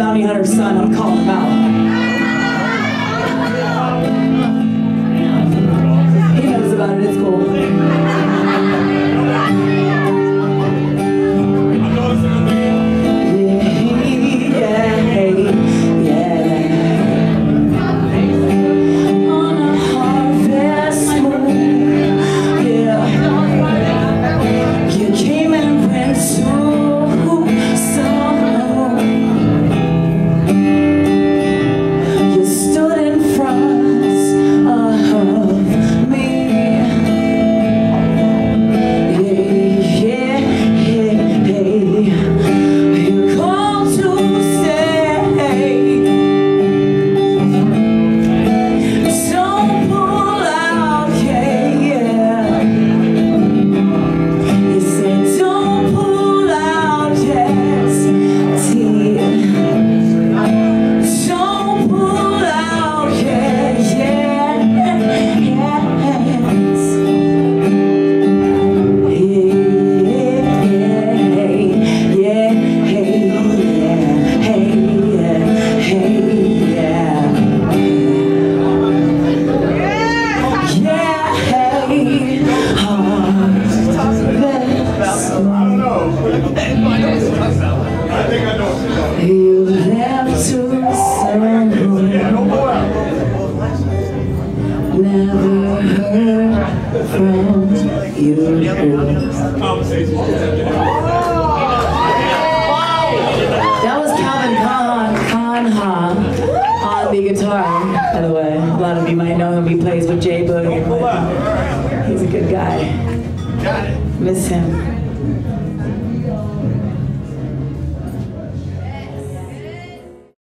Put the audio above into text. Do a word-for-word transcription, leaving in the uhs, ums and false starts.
bounty hunter's son. I'm calling him out. He knows about it. It's cool. You left to someone never heard from you. That was Calvin Khan, Khanha on the guitar, by the way. A lot of you might know him. He plays with J Boogie. He's a good guy. Miss him.